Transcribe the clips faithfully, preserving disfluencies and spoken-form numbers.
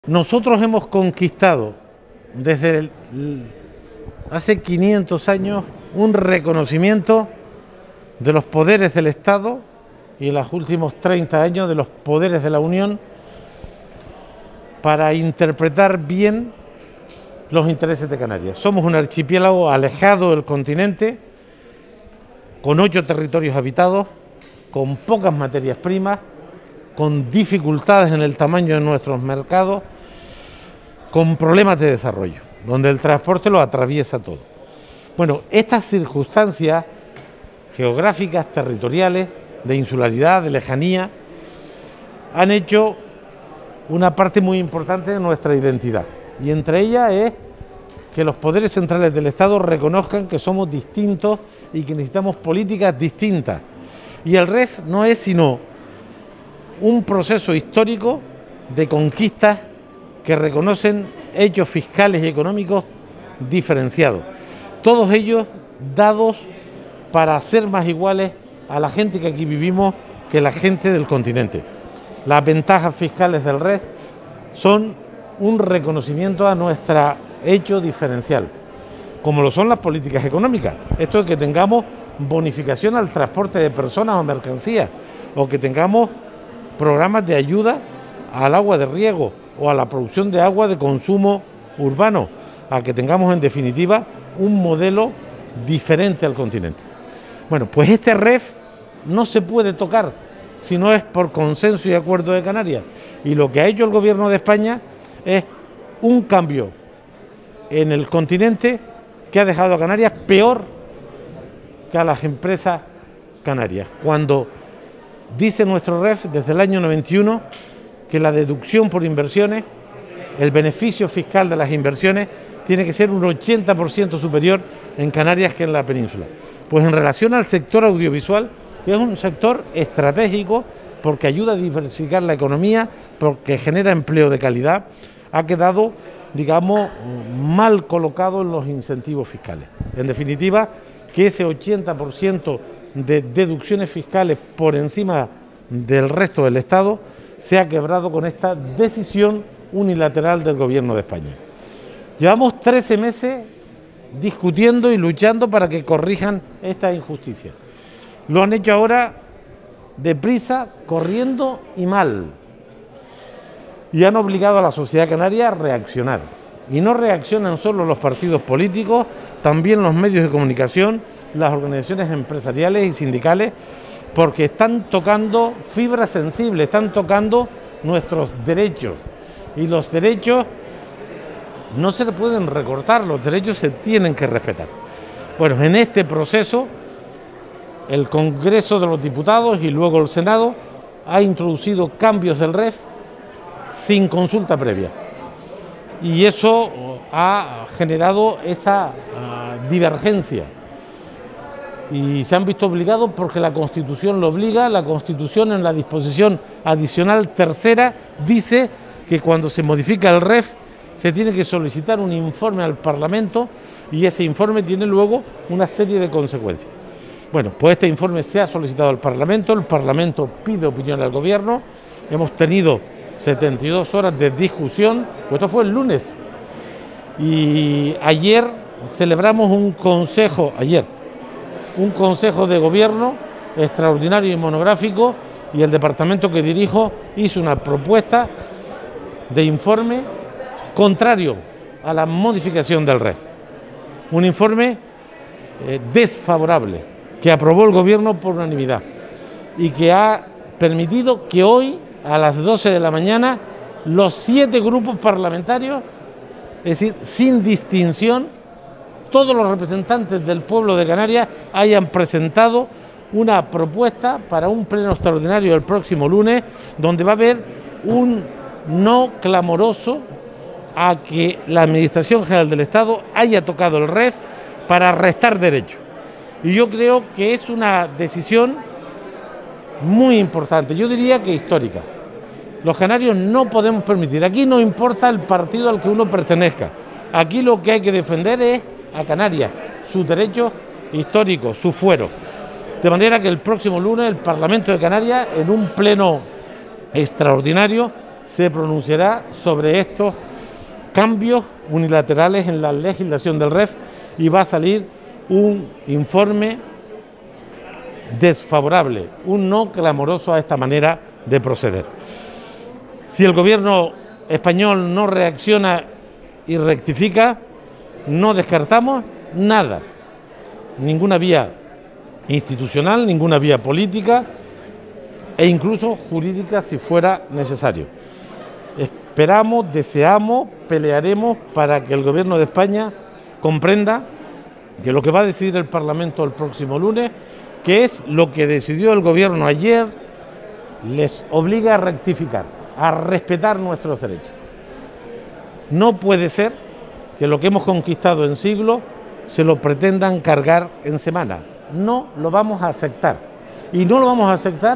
Nosotros hemos conquistado desde el, hace quinientos años un reconocimiento de los poderes del Estado y en los últimos treinta años de los poderes de la Unión para interpretar bien los intereses de Canarias. Somos un archipiélago alejado del continente, con ocho territorios habitados, con pocas materias primas, con dificultades en el tamaño de nuestros mercados, con problemas de desarrollo, donde el transporte lo atraviesa todo. Bueno, estas circunstancias geográficas, territoriales, de insularidad, de lejanía, han hecho una parte muy importante de nuestra identidad. Y entre ellas es que los poderes centrales del Estado reconozcan que somos distintos y que necesitamos políticas distintas. Y el R E F no es sino un proceso histórico de conquistas que reconocen hechos fiscales y económicos diferenciados. Todos ellos dados para ser más iguales a la gente que aquí vivimos que la gente del continente. Las ventajas fiscales del R E F son un reconocimiento a nuestro hecho diferencial, como lo son las políticas económicas. Esto es que tengamos bonificación al transporte de personas o mercancías, o que tengamos programas de ayuda al agua de riego o a la producción de agua de consumo urbano, a que tengamos en definitiva un modelo diferente al continente. Bueno, pues este R E F no se puede tocar si no es por consenso y acuerdo de Canarias, y lo que ha hecho el Gobierno de España es un cambio en el continente que ha dejado a Canarias peor que a las empresas canarias, cuando dice nuestro R E F desde el año noventa y uno que la deducción por inversiones, el beneficio fiscal de las inversiones, tiene que ser un ochenta por ciento superior en Canarias que en la península. Pues en relación al sector audiovisual, que es un sector estratégico porque ayuda a diversificar la economía, porque genera empleo de calidad, ha quedado, digamos, mal colocado en los incentivos fiscales. En definitiva, que ese ochenta por ciento de deducciones fiscales por encima del resto del Estado se ha quebrado con esta decisión unilateral del Gobierno de España. Llevamos trece meses discutiendo y luchando para que corrijan esta injusticia. Lo han hecho ahora deprisa, corriendo y mal. Y han obligado a la sociedad canaria a reaccionar. Y no reaccionan solo los partidos políticos, también los medios de comunicación, las organizaciones empresariales y sindicales, porque están tocando fibras sensibles, están tocando nuestros derechos. Y los derechos no se pueden recortar, los derechos se tienen que respetar. Bueno, en este proceso, el Congreso de los Diputados y luego el Senado ha introducido cambios del R E F sin consulta previa. Y eso ha generado esa uh, divergencia. Y se han visto obligados porque la Constitución lo obliga. La Constitución, en la disposición adicional tercera, dice que cuando se modifica el R E F se tiene que solicitar un informe al Parlamento y ese informe tiene luego una serie de consecuencias. Bueno, pues este informe se ha solicitado al Parlamento, el Parlamento pide opinión al Gobierno, hemos tenido setenta y dos horas de discusión, pues esto fue el lunes, y ayer celebramos un consejo, ayer, un consejo de gobierno extraordinario y monográfico, y el departamento que dirijo hizo una propuesta de informe contrario a la modificación del R E F. Un informe eh, desfavorable que aprobó el Gobierno por unanimidad y que ha permitido que hoy, a las doce de la mañana, los siete grupos parlamentarios, es decir, sin distinción, todos los representantes del pueblo de Canarias hayan presentado una propuesta para un pleno extraordinario el próximo lunes, donde va a haber un no clamoroso a que la Administración General del Estado haya tocado el R E F para restar derechos. Y yo creo que es una decisión muy importante, yo diría que histórica. Los canarios no podemos permitir, aquí no importa el partido al que uno pertenezca, aquí lo que hay que defender es a Canarias, sus derechos históricos, su fuero. De manera que el próximo lunes el Parlamento de Canarias, en un pleno extraordinario, se pronunciará sobre estos cambios unilaterales en la legislación del R E F y va a salir un informe desfavorable, un no clamoroso a esta manera de proceder. Si el gobierno español no reacciona y rectifica, no descartamos nada, ninguna vía institucional, ninguna vía política e incluso jurídica si fuera necesario. Esperamos, deseamos, pelearemos para que el Gobierno de España comprenda que lo que va a decidir el Parlamento el próximo lunes, que es lo que decidió el Gobierno ayer, les obliga a rectificar, a respetar nuestros derechos. No puede ser que lo que hemos conquistado en siglos se lo pretendan cargar en semana. No lo vamos a aceptar. Y no lo vamos a aceptar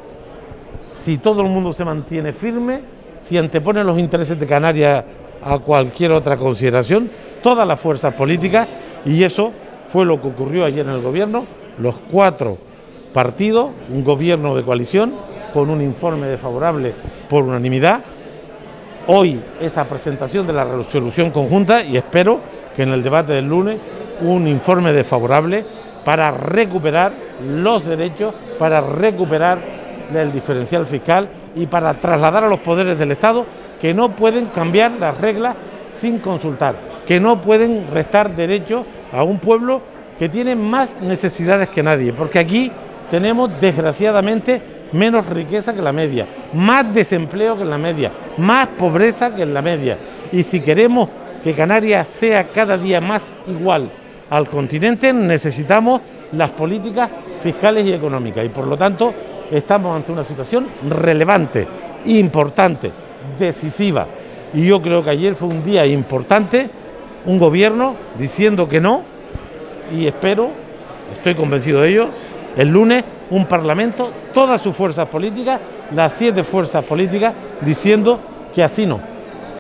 si todo el mundo se mantiene firme, si antepone los intereses de Canarias a cualquier otra consideración, todas las fuerzas políticas, y eso fue lo que ocurrió ayer en el Gobierno, los cuatro partidos, un gobierno de coalición, con un informe desfavorable por unanimidad. Hoy esa presentación de la resolución conjunta y espero que en el debate del lunes un informe desfavorable para recuperar los derechos, para recuperar el diferencial fiscal y para trasladar a los poderes del Estado que no pueden cambiar las reglas sin consultar, que no pueden restar derechos a un pueblo que tiene más necesidades que nadie, porque aquí tenemos desgraciadamente menos riqueza que la media, más desempleo que en la media, más pobreza que en la media. Y si queremos que Canarias sea cada día más igual al continente, necesitamos las políticas fiscales y económicas. Y por lo tanto, estamos ante una situación relevante, importante, decisiva. Y yo creo que ayer fue un día importante, un gobierno diciendo que no, y espero, estoy convencido de ello, el lunes un Parlamento, todas sus fuerzas políticas, las siete fuerzas políticas, diciendo que así no.